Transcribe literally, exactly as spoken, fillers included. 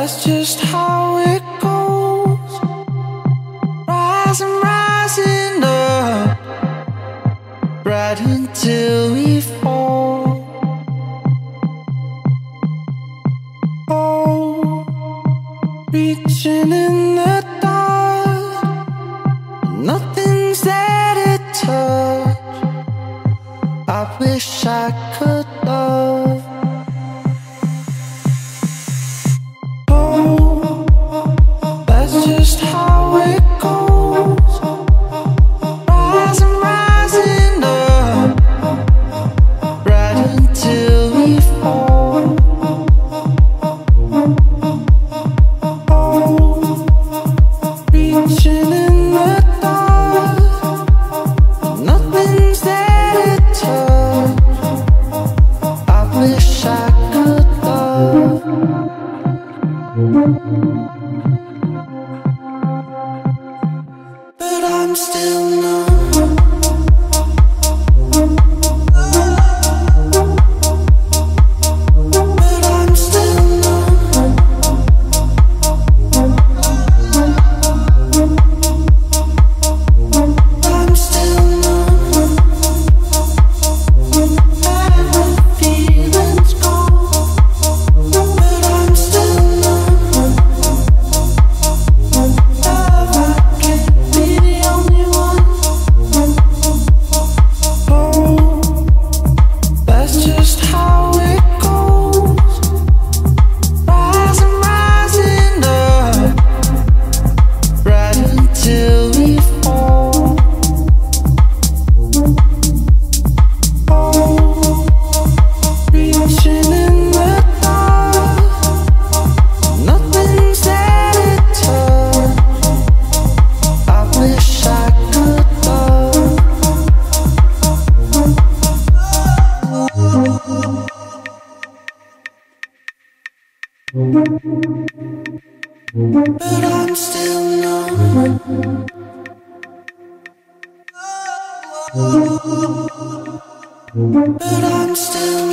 That's just how it goes. Rising, rising up, right until we fall. Oh, reaching in the dark, nothing's there to touch. I wish I could love. Oh, that's just how it goes. Rising, rising up, right until we fall. Oh, reaching in the dark, nothing's there to touch. I wish I could love. But I'm still numb. But I'm still numb. I'm still numb. Every feeling's gone. But I'm still numb. Love, I can't be the only one. Oh, that's just how it goes. Rising, rising up, right until we fall. Oh, reaching in the dark, nothing's there to touch. I wish I could love. But I'm still numb. But I'm still